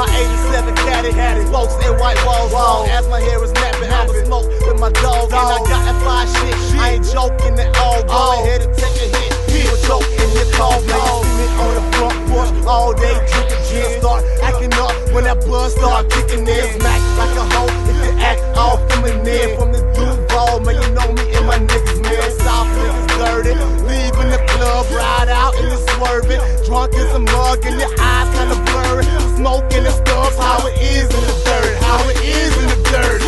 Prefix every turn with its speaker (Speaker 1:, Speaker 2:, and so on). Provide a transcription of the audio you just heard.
Speaker 1: my 87 caddy, spokes and white walls on. As my hair is napping, I was smoke with my dog. And I got that fire shit, I ain't joking at all. Go ahead and take a hit, people choke in your car. Now you see me on the front porch all day drinking gin. Start acting up when that blood start kicking in. Smack like a hoe if you act all feminine. From the Duval, man, you know me and my niggas, man. South niggas dirty, leaving the club, ride out and you swerving. Drunk as a mug and your eyes kinda blurry. Smoking and stuff, how it is in the dirt, how it is in the dirt.